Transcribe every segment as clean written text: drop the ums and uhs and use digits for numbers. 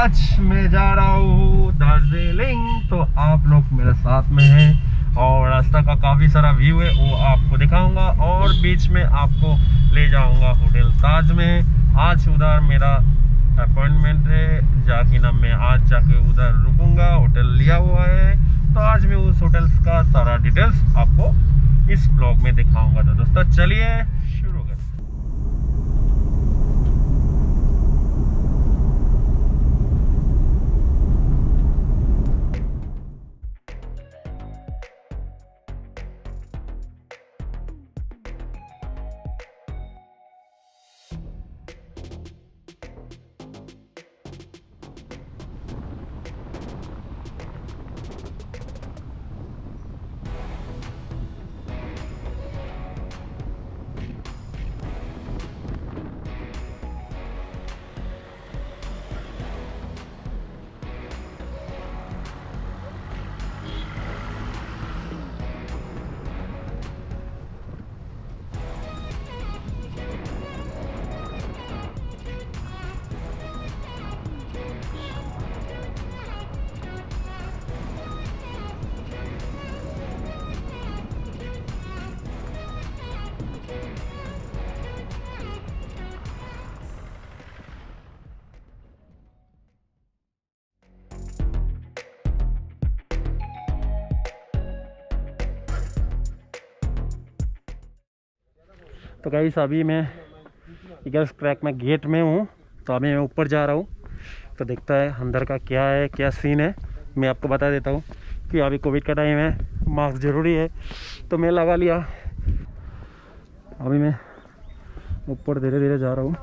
आज मैं जा रहा हूँ दार्जिलिंग, तो आप लोग मेरे साथ में हैं और रास्ता का काफ़ी सारा व्यू है वो आपको दिखाऊंगा और बीच में आपको ले जाऊंगा होटल ताज में। आज उधर मेरा अपॉइंटमेंट है जाकि ना मैं आज जाके उधर रुकूंगा, होटल लिया हुआ है। तो आज मैं उस होटल्स का सारा डिटेल्स आपको इस ब्लॉग में दिखाऊंगा। तो दोस्तों चलिए शुरू करते हैं। तो गाइस अभी मैं ईगल्स क्रैक में गेट में हूँ, तो अभी मैं ऊपर जा रहा हूँ। तो देखता है अंदर का क्या है, क्या सीन है। मैं आपको बता देता हूँ कि अभी कोविड का टाइम है, मास्क ज़रूरी है, तो मैं लगा लिया। अभी मैं ऊपर धीरे धीरे जा रहा हूँ।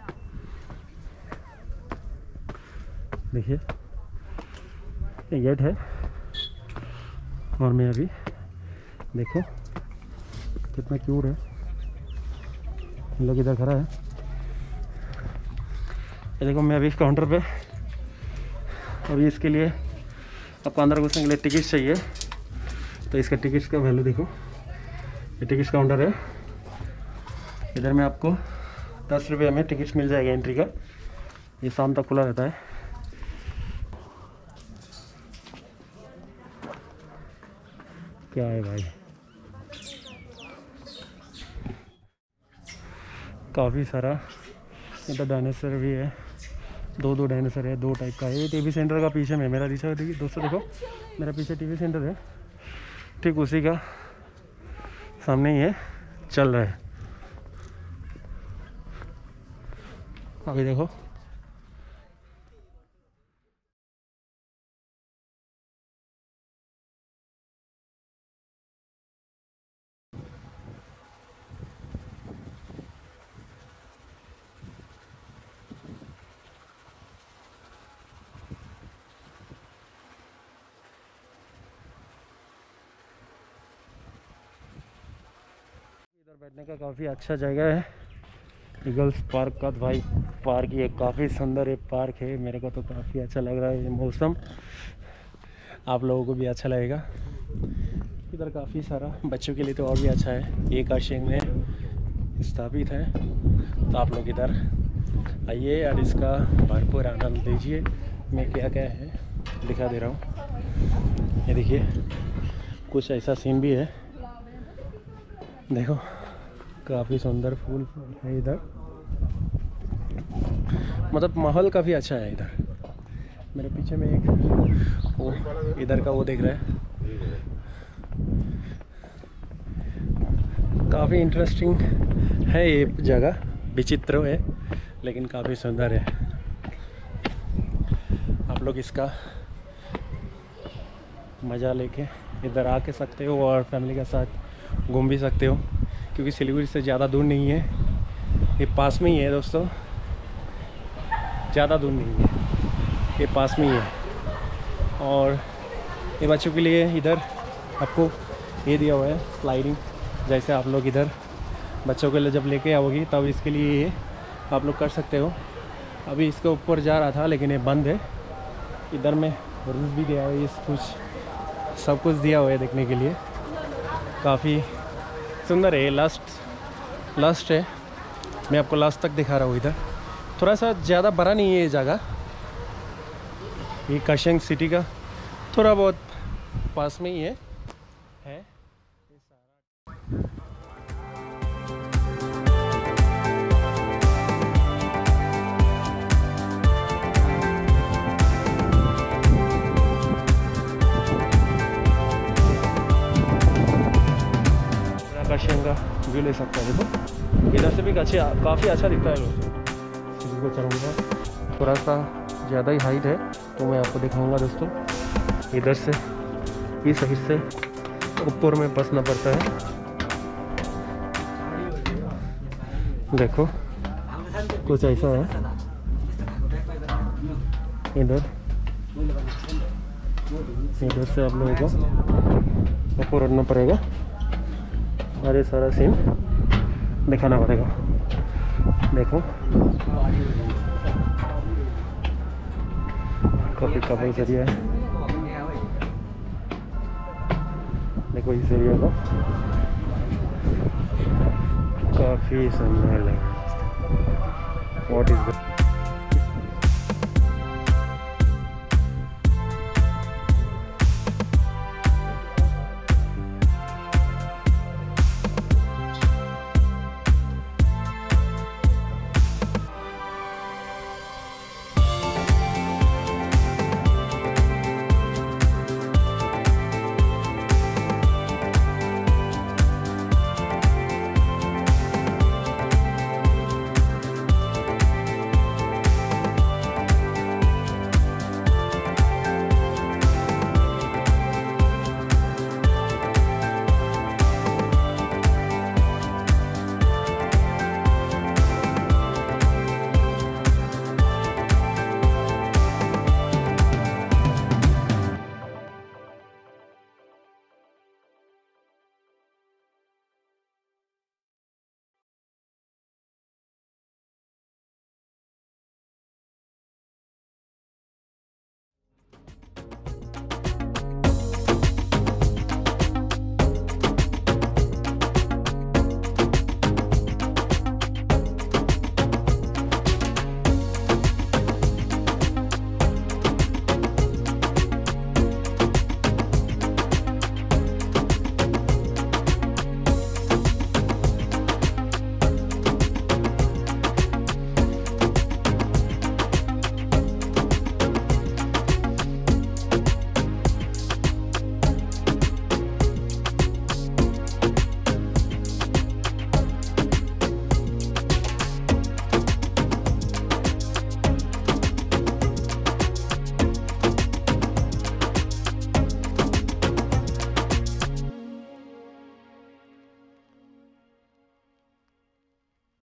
देखिए ये गेट है और मैं अभी देखो कितना क्यूट है, लोग इधर खड़ा है। ये देखो मैं अभी काउंटर पे, अभी इसके लिए आपको अंदर घुसने के लिए टिकट चाहिए। तो इसका टिकट्स का वैल्यू देखो, ये टिकट्स काउंटर है। इधर में आपको 10 रुपये में टिकट्स मिल जाएगा एंट्री का। ये शाम तक खुला रहता है। क्या है भाई, काफ़ी सारा इधर डायनासोर भी है। दो डायनासोर है, दो टाइप का है। ये टीवी सेंटर का पीछे में मेरा पीछे देखिए दोस्तों, देखो मेरा पीछे टीवी सेंटर है, ठीक उसी का सामने ही है, चल रहा है अभी देखो। बैठने का काफ़ी अच्छा जगह है ईगल्स पार्क का। भाई पार्क ये काफ़ी सुंदर है, पार्क है। मेरे को तो काफ़ी अच्छा लग रहा है ये मौसम, आप लोगों को भी अच्छा लगेगा। इधर काफ़ी सारा बच्चों के लिए तो और भी अच्छा है, ये काशिंग में स्थापित है। तो आप लोग इधर आइए और इसका भरपूर आनंद लीजिए। मैं क्या क्या है दिखा दे रहा हूँ। ये देखिए कुछ ऐसा सीन भी है, देखो काफ़ी सुंदर फूल है इधर, मतलब माहौल काफ़ी अच्छा है इधर। मेरे पीछे में एक वो इधर का वो देख रहा है, काफ़ी इंटरेस्टिंग है ये जगह, विचित्र है लेकिन काफ़ी सुंदर है। आप लोग इसका मज़ा लेके इधर आके सकते हो और फैमिली के साथ घूम भी सकते हो, क्योंकि सिलीगुड़ी से ज़्यादा दूर नहीं है, ये पास में ही है दोस्तों, ज़्यादा दूर नहीं है, ये पास में ही है। और ये बच्चों के लिए इधर आपको ये दिया हुआ है स्लाइडिंग, जैसे आप लोग इधर बच्चों के लिए जब लेके आओगी तब इसके लिए ये आप लोग कर सकते हो। अभी इसके ऊपर जा रहा था लेकिन ये बंद है। इधर में रूल्स भी दिया हुआ है, कुछ सब कुछ दिया हुआ है देखने के लिए, काफ़ी सुंदर है। लास्ट है, मैं आपको लास्ट तक दिखा रहा हूँ। इधर थोड़ा सा ज़्यादा बड़ा नहीं है ये जगह, ये काशियांग सिटी का थोड़ा बहुत पास में ही है। काशियांग का व्यू ले सकता है। देखो इधर से भी काफ़ी अच्छा दिखता है। सीढ़ी को चढ़ूँगा, थोड़ा सा ज़्यादा ही हाइट है तो मैं आपको दिखाऊंगा दोस्तों। इधर से इस साइड से ऊपर में बसना पड़ता है। देखो कुछ ऐसा है। इधर से आप लोगों को ऊपर उड़ना पड़ेगा और ये सारा सीन दिखाना पड़ेगा। देखो काफ़ी कपल एरिया है। देखो इस एरिया को काफ़ी सुंदर लगा। What is